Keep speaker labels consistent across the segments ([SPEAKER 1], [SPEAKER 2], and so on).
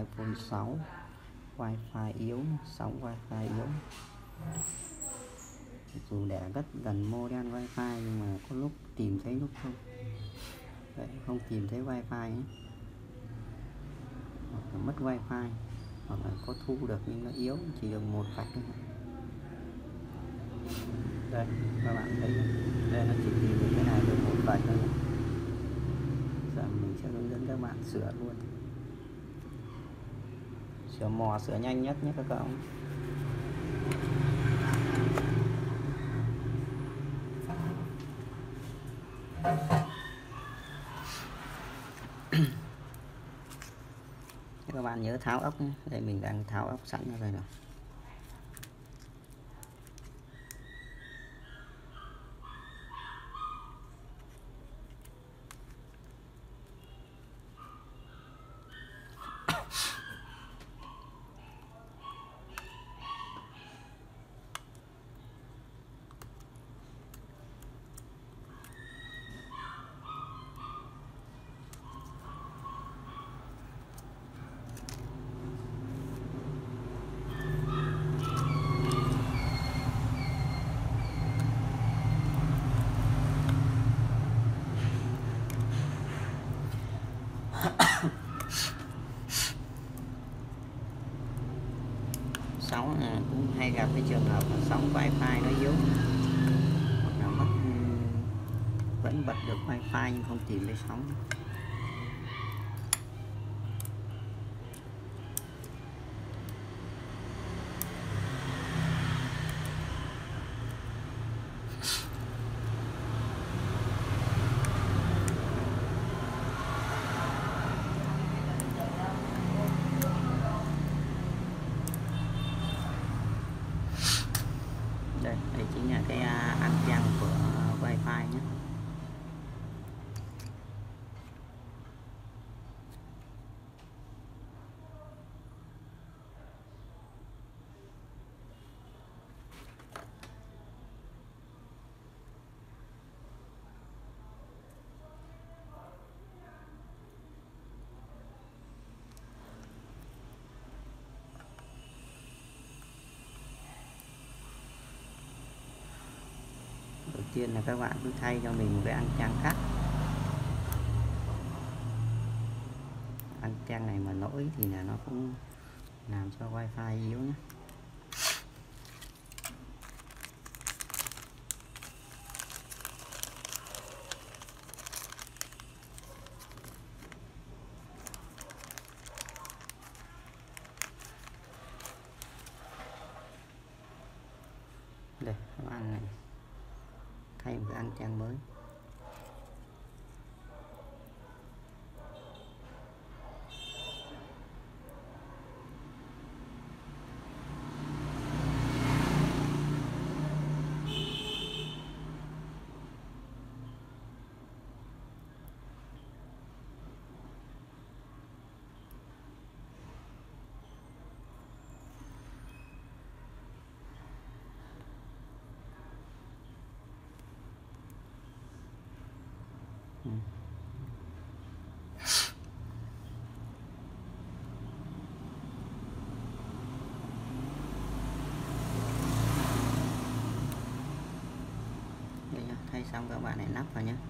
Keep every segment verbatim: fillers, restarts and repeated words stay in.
[SPEAKER 1] iPhone sáu, wifi yếu, sóng wifi yếu. Dù để rất gần modem wifi nhưng mà có lúc tìm thấy lúc không. Đấy, không tìm thấy wifi ấy. Hoặc là mất wifi, hoặc là có thu được nhưng nó yếu, chỉ được một vạch thôi. Đây các bạn thấy đây, nó chỉ tìm được cái này được một vạch thôi. Giờ mình sẽ hướng dẫn các bạn sửa luôn, sửa mò sửa nhanh nhất nhé các cậu. Các bạn nhớ tháo ốc nhé. Đây mình đang tháo ốc sẵn ra rồi rồi. Sóng à, cũng hay gặp cái trường hợp là sóng wifi nó yếu, hoặc là mất, vẫn bật được wifi nhưng không tìm thấy sóng. Đây, đây chính là cái anten của wifi nhé. Đầu tiên là các bạn cứ thay cho mình một cái anten khác. Anten này mà lỗi thì là nó cũng làm cho wifi yếu nhé. Đây các bạn này, thay một cái anten mới. Ừ. Đây nhá, thay xong các bạn này nắp vào nhé.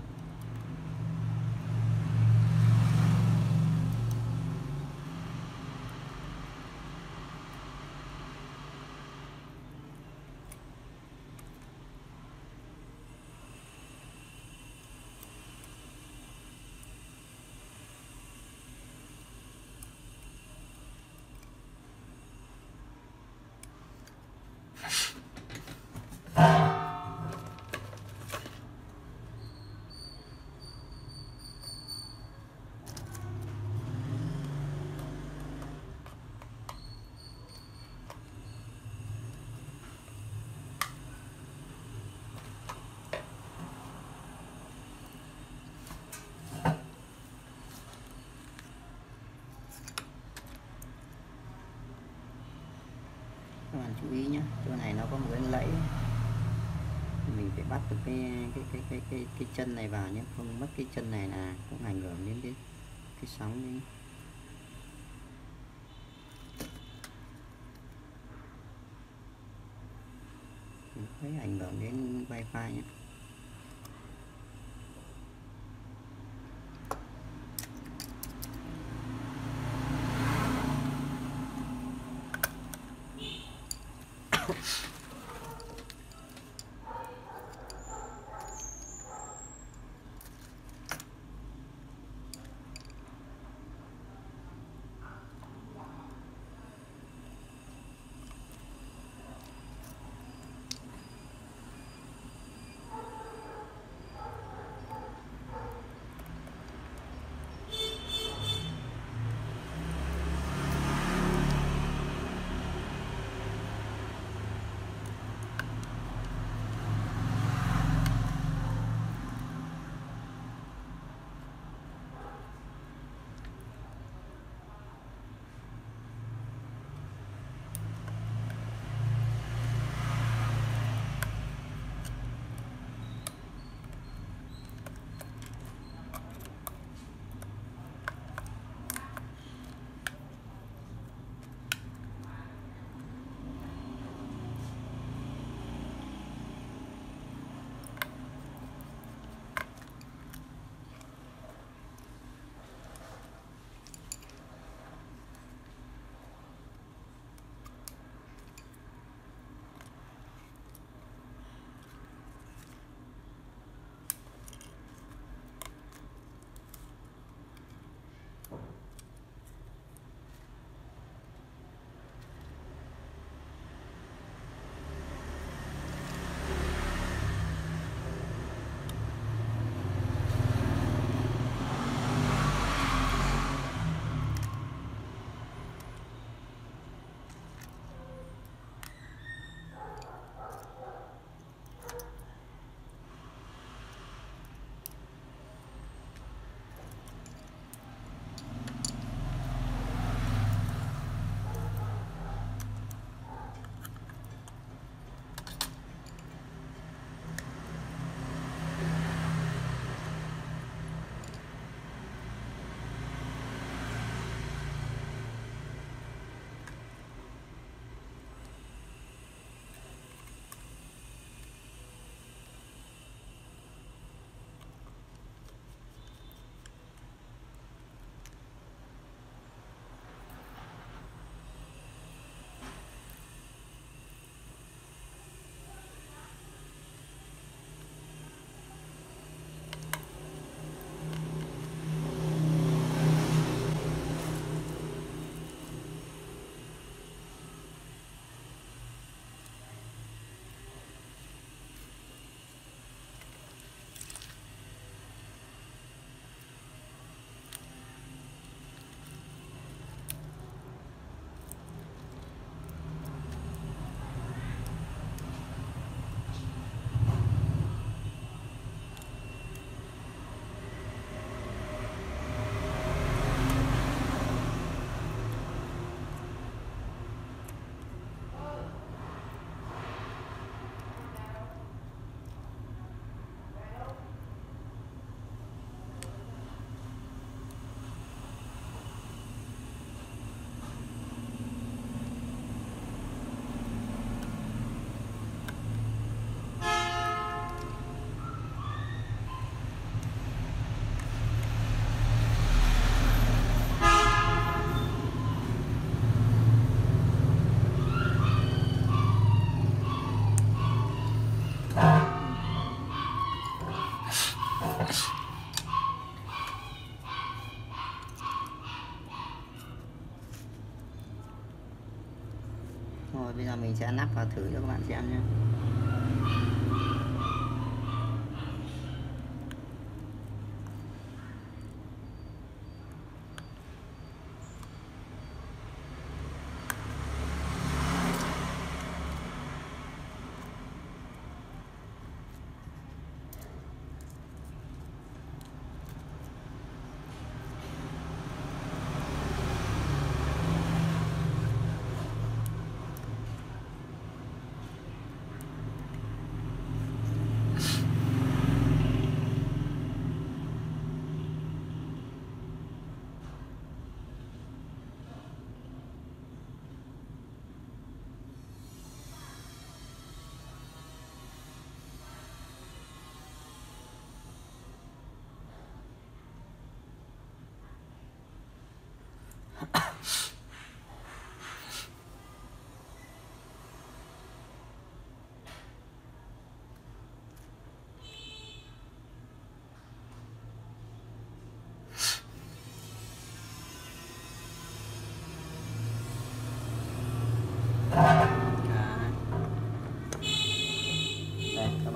[SPEAKER 1] Các bạn chú ý nhé, chỗ này nó có một cái lẫy, mình phải bắt được cái cái cái cái cái, cái chân này vào nhé, không mất cái chân này là cũng ảnh hưởng đến cái cái sóng đấy. thấy ảnh hưởng đến wifi nhé.
[SPEAKER 2] Rồi bây giờ mình sẽ lắp vào thử cho các bạn xem nhé.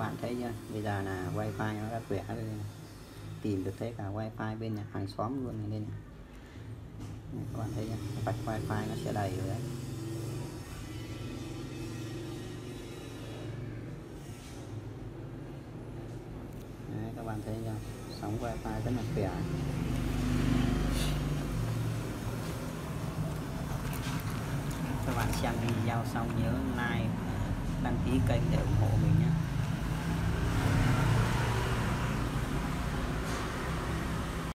[SPEAKER 1] bạn thấy chưa, bây giờ là wifi nó đã khỏe rồi, tìm được thấy cả wifi bên nhà hàng xóm luôn này, nên các bạn thấy chưa, vạch wifi nó sẽ đầy rồi đấy. Đấy, các bạn thấy chưa, sóng wifi rất là khỏe. Các bạn xem video xong nhớ like, đăng ký kênh để ủng hộ mình nhé.